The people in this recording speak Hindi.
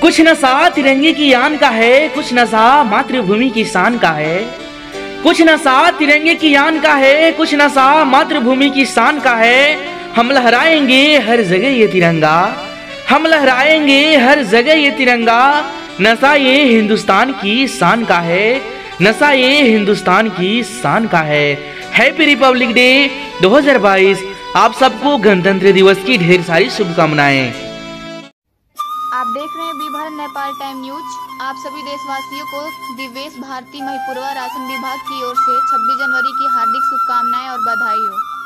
कुछ नशा तिरंगे की यान का है, कुछ नशा मातृभूमि की शान का है। कुछ नशा तिरंगे की यान का है, कुछ नशा मातृभूमि की शान का है। हम लहराएंगे हर जगह ये तिरंगा, हम लहराएंगे हर जगह ये तिरंगा। नशा ये हिंदुस्तान की शान का है, नशा ये हिंदुस्तान की शान का है। Happy republic day 2022। आप सबको गणतंत्र दिवस की ढेर सारी शुभकामनाएं। आप देख रहे हैं विभाग नेपाल टाइम न्यूज। आप सभी देशवासियों को दिवेश भारती महिपुरवा राशन विभाग की ओर से 26 जनवरी की हार्दिक शुभकामनाएं और बधाई हो।